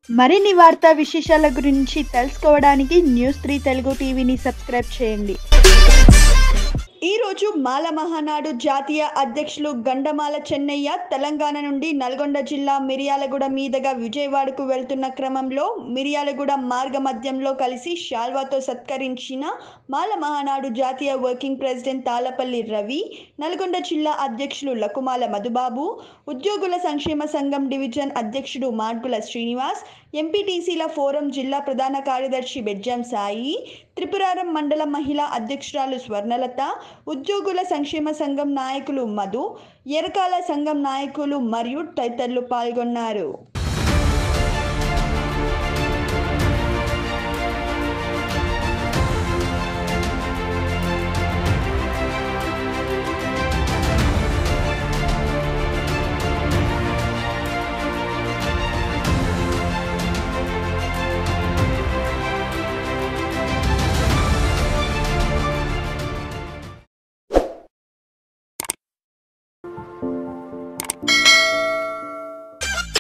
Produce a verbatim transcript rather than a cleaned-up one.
మరిన్ని వార్తా విశేషాల గురించి తెలుసుకోవడానికి న్యూస్ త్రీ తెలుగు టీవీని సబ్స్క్రైబ్ చేయండి. ఈరోజు మాల మహానాడు జాతీయ అధ్యక్షులు గండమాల చెన్నయ్య తెలంగాణ నుండి నల్గొండ జిల్లా మిర్యాలగూడ మీదుగా విజయవాడకు వెళ్తున్న క్రమంలో మిర్యాలగూడ మార్గ మధ్యంలో కలిసి శాల్వాతో సత్కరించిన మాల మహానాడు జాతీయ వర్కింగ్ ప్రెసిడెంట్ తాళపల్లి రవి, నల్గొండ జిల్లా అధ్యక్షులు లకుమాల మధుబాబు, ఉద్యోగుల సంక్షేమ సంఘం డివిజన్ అధ్యక్షుడు మార్గుల శ్రీనివాస్, ఎంపీటీసీల ఫోరం జిల్లా ప్రధాన కార్యదర్శి బెజ్జం సాయి, త్రిపురారం మండల మహిళా అధ్యక్షురాలు స్వర్ణలత, ఉద్యోగుల సంక్షేమ సంఘం నాయకులు మధు, ఎరకాల సంఘం నాయకులు మరియు తదితరులు పాల్గొన్నారు.